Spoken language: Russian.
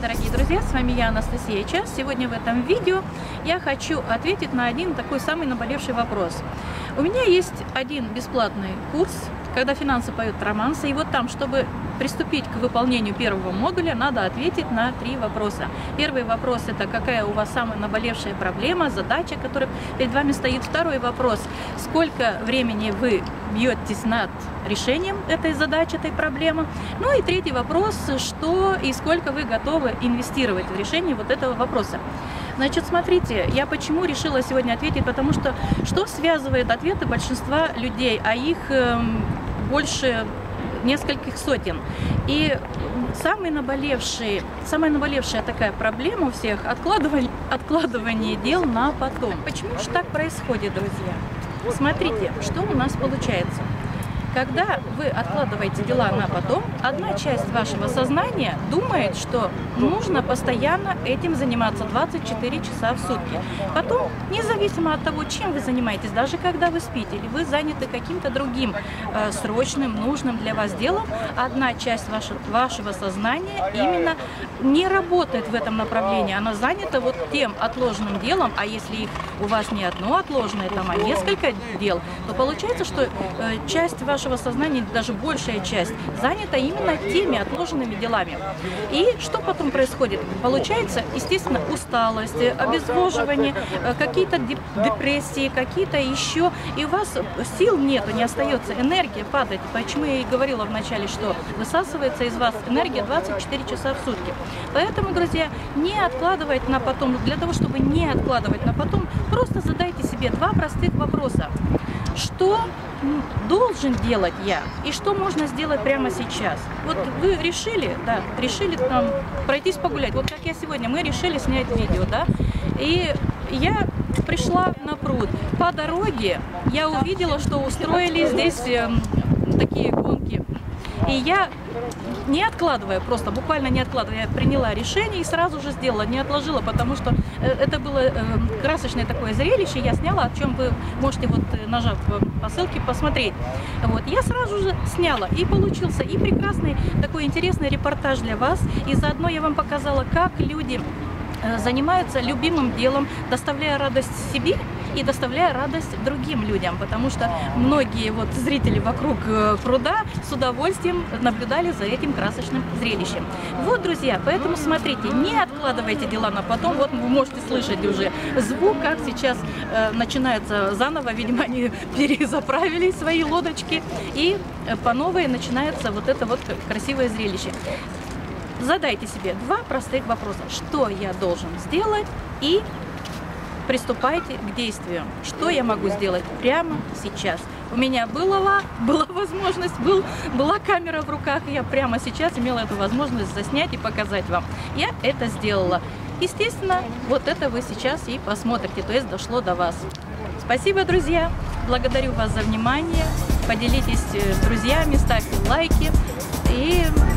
дорогие друзья, с вами я, Анастасия Час. Сегодня в этом видео я хочу ответить на один такой самый наболевший вопрос. У меня есть один бесплатный курс, когда финансы поют романсы, и вот там, чтобы приступить к выполнению первого модуля, надо ответить на 3 вопроса. Первый вопрос – это какая у вас самая наболевшая проблема, задача, которая перед вами стоит. Второй вопрос – сколько времени вы бьетесь над решением этой задачи, этой проблемы. Ну и третий вопрос – что и сколько вы готовы инвестировать в решение вот этого вопроса. Значит, смотрите, я почему решила сегодня ответить, потому что связывает ответы большинства людей, а их больше нескольких сотен. И самая наболевшая такая проблема у всех – откладывание дел на потом. Почему же так происходит, друзья? Смотрите, что у нас получается. Когда вы откладываете дела на потом, одна часть вашего сознания думает, что нужно постоянно этим заниматься 24 часа в сутки. Потом, независимо от того, чем вы занимаетесь, даже когда вы спите или вы заняты каким-то другим срочным, нужным для вас делом, одна часть вашего сознания именно не работает в этом направлении. Она занята вот тем отложенным делом, а если у вас не одно отложенное, там, а несколько дел, то получается, что часть вашего сознания, даже большая часть, занята именно теми отложенными делами. И что потом происходит? Получается, естественно, усталость, обезвоживание, какие-то депрессии, какие-то еще, и у вас сил нету, не остается, энергия падает. Почему я и говорила вначале, что высасывается из вас энергия 24 часа в сутки. Поэтому, друзья, не откладывать на потом. Для того, чтобы не откладывать на потом, просто задайте себе 2 простых вопроса. Что должен делать я и что можно сделать прямо сейчас? Вот вы решили, да, там пройтись погулять. Вот как я сегодня, мы решили снять видео, да, и я пришла на пруд. По дороге я увидела, что устроили здесь такие гонки. И я, не откладывая, просто буквально не откладывая, я приняла решение и сразу же сделала, не отложила, потому что это было красочное такое зрелище, я сняла, о чем вы можете, вот нажав по ссылке, посмотреть. Вот, я сразу же сняла, и получился и прекрасный такой интересный репортаж для вас, и заодно я вам показала, как люди занимаются любимым делом, доставляя радость себе и доставляя радость другим людям, потому что многие вот зрители вокруг пруда с удовольствием наблюдали за этим красочным зрелищем. Вот, друзья, поэтому смотрите, не откладывайте дела на потом. Вот вы можете слышать уже звук, как сейчас начинается заново, видимо, они перезаправили свои лодочки, и по новой начинается вот это вот красивое зрелище. Задайте себе 2 простых вопроса. Что я должен сделать? И приступайте к действию. Что я могу сделать прямо сейчас? У меня была возможность, была камера в руках, и я прямо сейчас имела эту возможность заснять и показать вам. Я это сделала. Естественно, вот это вы сейчас и посмотрите, то есть дошло до вас. Спасибо, друзья. Благодарю вас за внимание. Поделитесь с друзьями, ставьте лайки. И